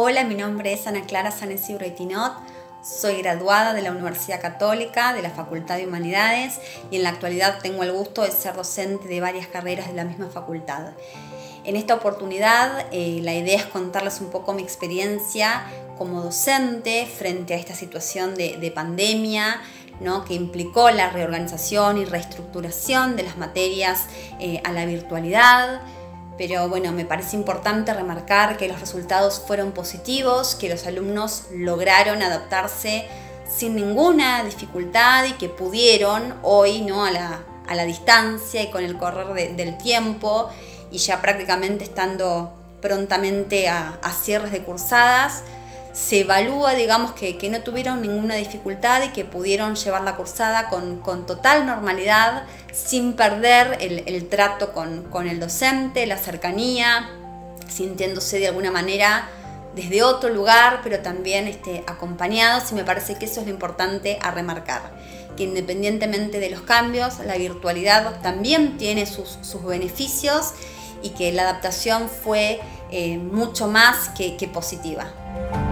Hola, mi nombre es Ana Clara Sanesi Urreitinot, soy graduada de la Universidad Católica, de la Facultad de Humanidades y en la actualidad tengo el gusto de ser docente de varias carreras de la misma facultad. En esta oportunidad la idea es contarles un poco mi experiencia como docente frente a esta situación de pandemia, ¿no?, que implicó la reorganización y reestructuración de las materias a la virtualidad. Pero bueno, me parece importante remarcar que los resultados fueron positivos, que los alumnos lograron adaptarse sin ninguna dificultad y que pudieron hoy, ¿no?, a la distancia y con el correr del tiempo y ya prácticamente estando prontamente a cierres de cursadas, se evalúa, digamos, que no tuvieron ninguna dificultad y que pudieron llevar la cursada con total normalidad, sin perder el trato con el docente, la cercanía, sintiéndose de alguna manera desde otro lugar, pero también acompañados, y me parece que eso es lo importante a remarcar, que independientemente de los cambios, la virtualidad también tiene sus beneficios y que la adaptación fue mucho más que positiva.